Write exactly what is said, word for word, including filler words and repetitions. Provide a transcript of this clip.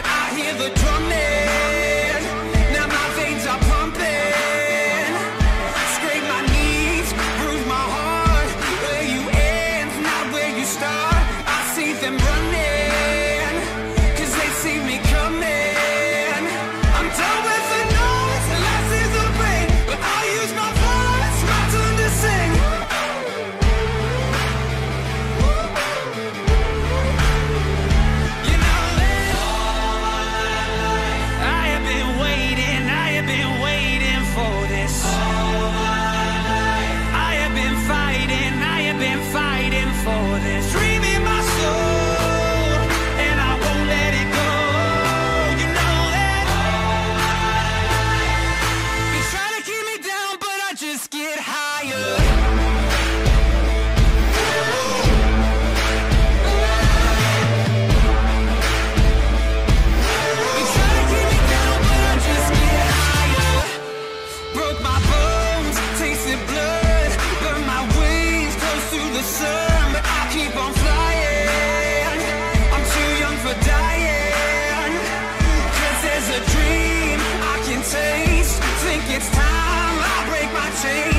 I hear the drumming, now my veins are pumping. Scrape my knees, bruise my heart. Where you end, not where you start. I see them running, cause they see me coming. I'm done with the noise, the last is the pain, but I'll use my voice, my turn to sing. You know that I have been waiting, I have been waiting for this. I have been fighting, I have been fighting for this. Dream in my soul, and I won't let it go. You know that they try to keep me down, but I just get higher. They try to keep me down, but I just get higher. Broke my bones, tasted blood, burned my wings close to the sun, but I keep on flying. I'm too young for dying, cause there's a dream I can taste. Think it's time I break my chains.